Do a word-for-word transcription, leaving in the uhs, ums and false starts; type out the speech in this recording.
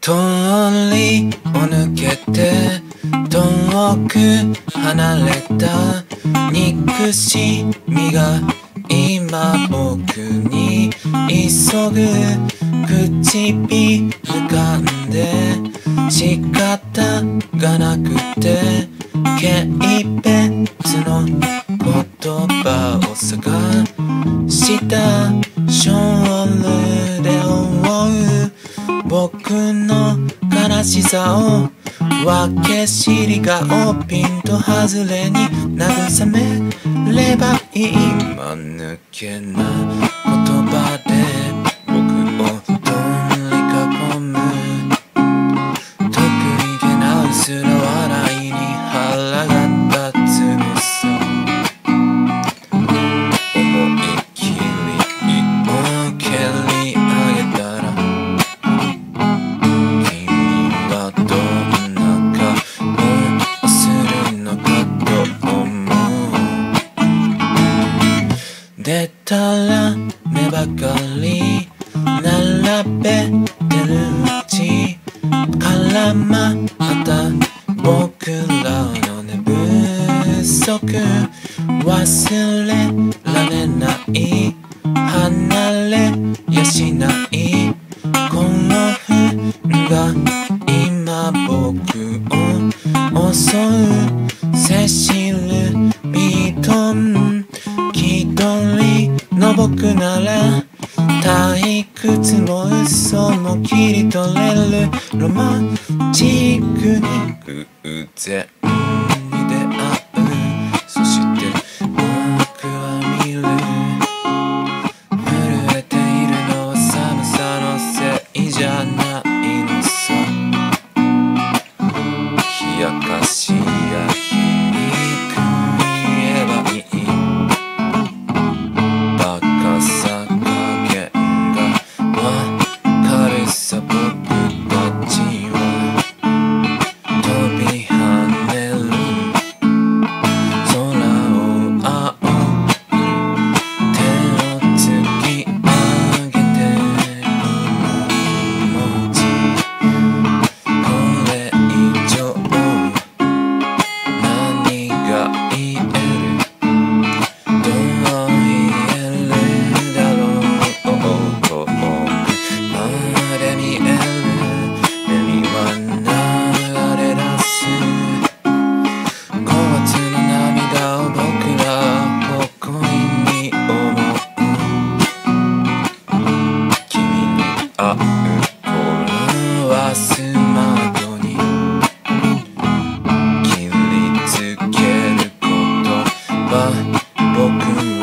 通りを抜けて遠く離れた憎しみが今僕に急ぐ唇噛んで仕方がなくて軽蔑の言葉を探したショールで覆う僕の悲しさを分け知りがをピンと外れに慰めればいい間抜けな言葉で僕を取り囲む得意げな薄ら笑いに腹が立つのさ思い切りを蹴り上げたら君はどんな顔をするのかと思う出たら目ばかり並べてるうち絡まった僕らの寝不足忘れられない離れやしない興奮が今僕を襲うセシル・ビートン気取りの僕なら退屈も嘘も切り取れるロマンチックに偶然に出会うそして僕は見る震えているのは寒さのせいじゃないのさ冷やかしや皮肉に言えばいいバカさ加減がわかるさ僕たちは飛び跳ねる空を仰ぐ手を突き上げて文字これ以上何が言えるどう言えるだろう遠くまで見える目には流れ出す高圧の涙を僕ら誇りに思う君に会う頃はスマートに切りつける言葉僕